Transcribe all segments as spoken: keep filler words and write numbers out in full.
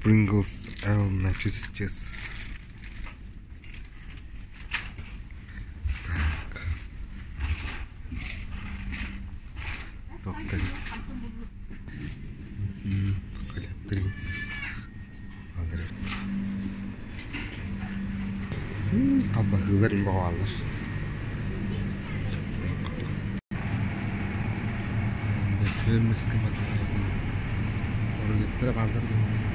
Pringles L Matches Chess. Так. Доктор. Коллектор. Табагылар имбалар. Фермерский материал. Коллектор балдар.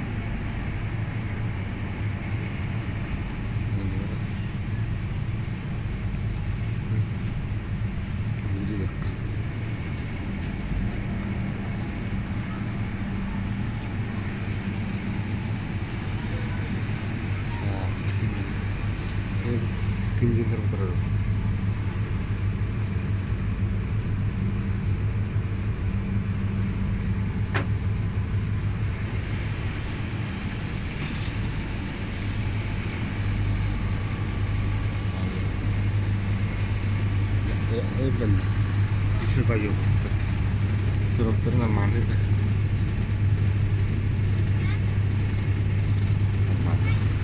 Кинжендер отырады. Эйбл еще дает. Сроктор нормальный. Нормально.